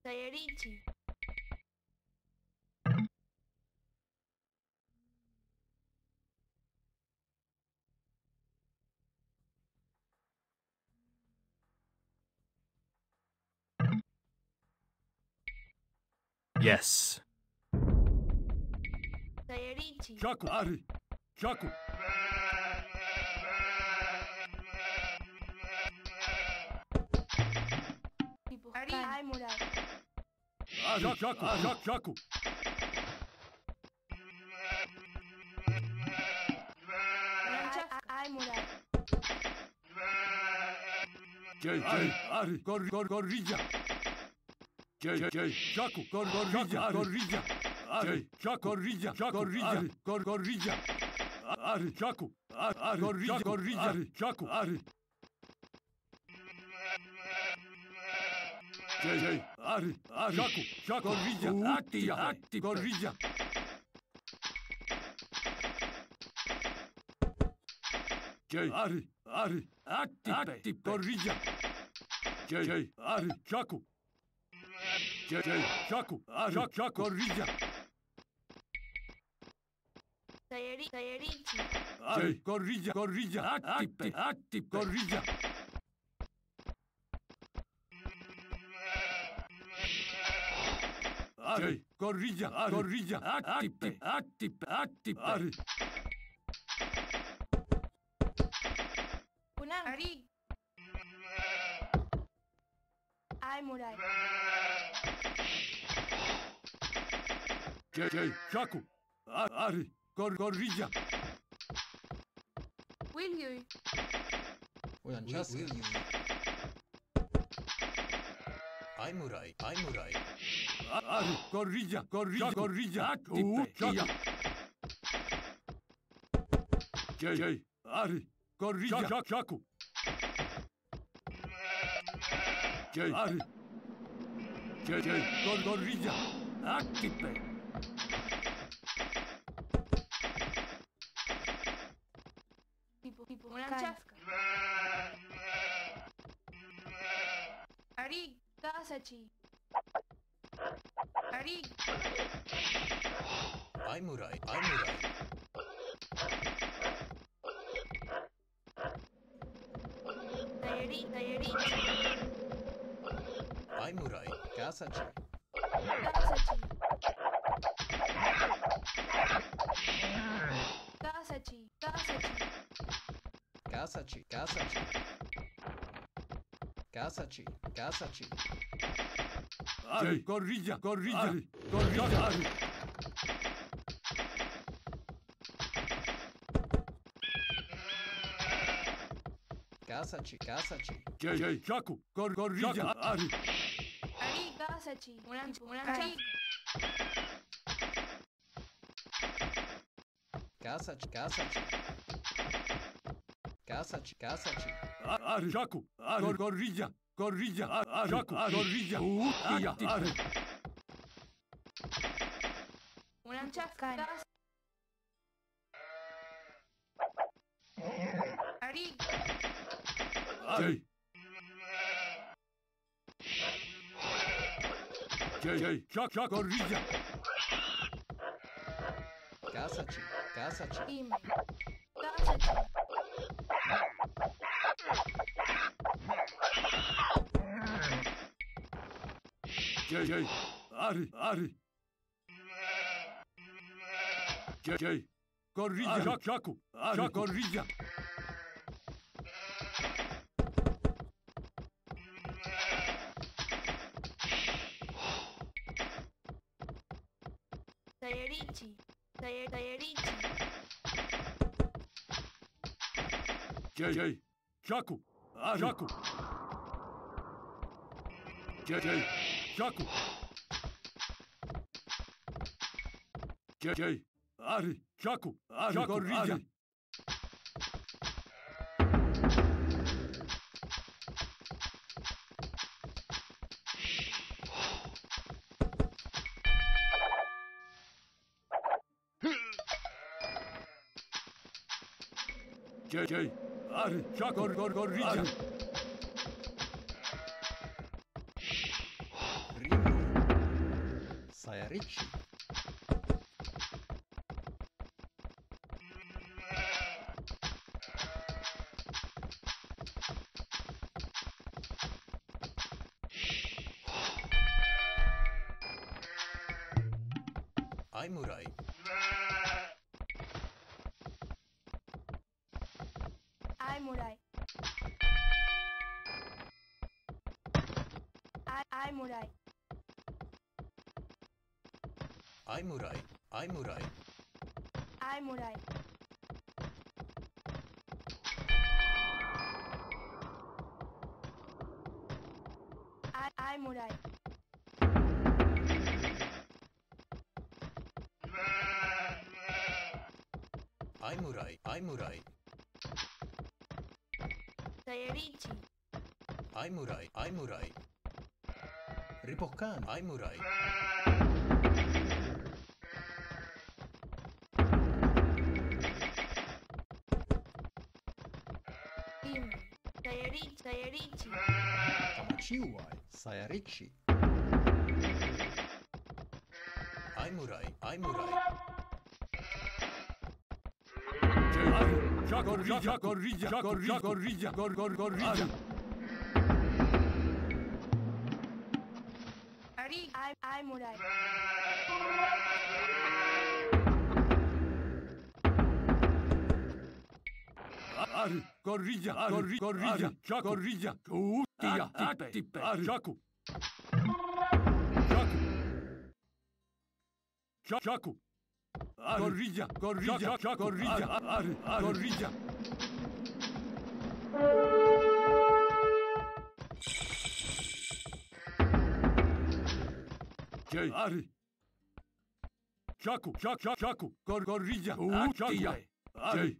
Sayarichi. Yes. Sayarichi. Chaku, Ari. Chaku. Ari. Ay, Murai. Ari, Chaku, Chaku. Ay, Murai. Jay, Ari, Gorrilla. Jay, Chaku, Gorrilla, Gorrilla. Ari, Chaku, Gorrilla, Gorrilla. Ari, Chaku, Gorrilla, Ari, Chaku, Ari. Jay, Ari, Chaku, Gorrilla, Acti, Gorrilla. Jay, Ari, Acti, Gorrilla. Jay, Ari, Chaku. Jay, Chaku, Chaku, Gorrilla. Sayarichi. Jay, Gorrilla, Acti, Gorrilla. Jay, Gorrilla, Acti, Ari. Unang. Ari. Ay, Murai. Jay, Chaku, Ari, Gorrilla. Will you? Uyan Chaska. Ay Murai. Ari, Gorrilla, Acti, Jay, Ari, Gorrilla, Chaku. Jay, Ari. Jay, Gorrilla, Acti. Unang Chaska. Ari. Kasachi. Ari. Ay Murai. Sayarichi. Ay Murai. Kasachi. Kasachi. Ari, Gorrilla, Ari. Kasachi. Jay, Chaku, Gorrilla, Ari. Ari. Kasachi. Unang Chaska. Kasachi. Ari, Chaku, Gorrilla, Chaku, Gorrilla, Ari. Unang Chaska. Ari. Jay, Chaku, Gorrilla. Kasachi. Ime. Kasachi. Jay, Ari. Jay, Gorrilla, Chaku, Gorrilla. Sayarichi. Jay, Chaku, Jay, Chaku. Jay, Ari, Chaku, Gorrilla. Jay, Ari, Chaku, Gorrilla. Rimuru. Sayarichi. Aimurai. Aimurai. Aimurai. Aimurai. Aimurai. Aimurai. Aimurai. Aimurai. Aimurai. Sayarichi. Aimurai. Aimurai. Ripoccan. Aimurai. Ime. Sayarichi. Sayarichi. Kamachiwai. Sayarichi. Aimurai. Aimurai. Corrilla, corrilla, corrilla, corrilla, corrilla. Ari. Aimurai. Ari, corrilla, corrilla, corrilla, corrilla, attipe, Chaku. Chaku. Corrilla, corrilla, corrilla, Ari, corrilla. Jay, Ari. Chaku, Chaku, corrilla, attipe, Ari.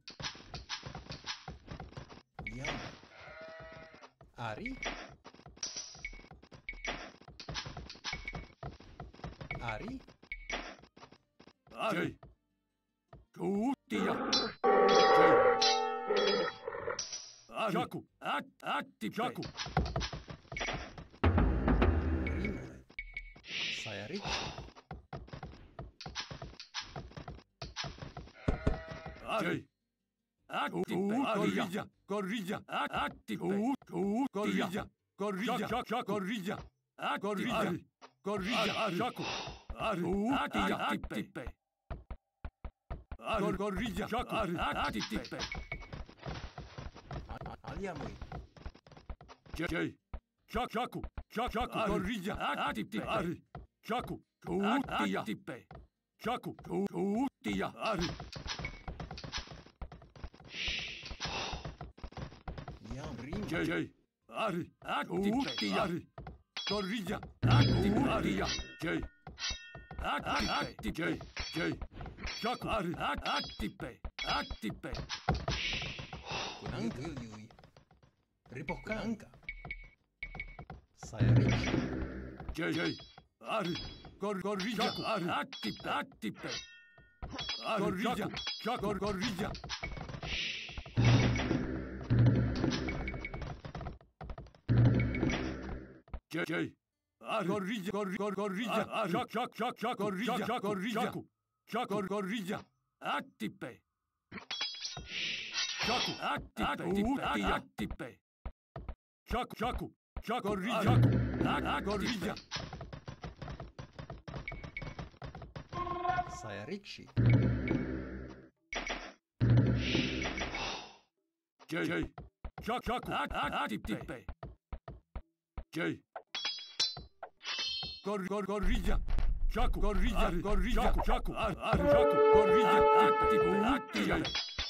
Yama. Ari. Ari. Ari. Kutia. Chaku. Atti. Chaku. Rimai. Sayarichi. Ari. Atti. Corrilla. Corrilla. Atti. Corrilla. Corrilla. Corrilla. Corrilla. Corrilla. Chaku. Ari. Atti. Corrilla. Chaku. Atti. Aliamui. Jay. Chaku. Corrilla. Atti. Ari. Chaku. Atti. Chaku. Kutia. Ari. Yam. Rimai. Jay. Ari. Atti. Ari. Corrilla. Atti. Ari. Jay. Atti. Jay. Chaku. Ari. Atti. Kunanka. Yui. Ripoccanca. Sayarichi. Jay. Ari. Corrilla. Ari. Atti. Corrilla. Corrilla. Jay. Ari. Corrilla. Corrilla. Ari. Corrilla. Corrilla. Atti. Chaku. Atti. Chaku. Corrilla. Corrilla. Sayarichi. Jay. Chaku. Atti. Jay. Corrilla. Chaku. Corrilla. Chaku. Corrilla. Atti.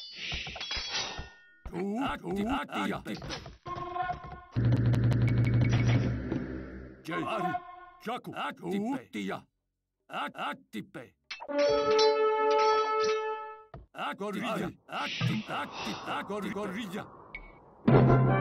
Jay. Ari. Chaku. Atti. Corrilla. Corrilla.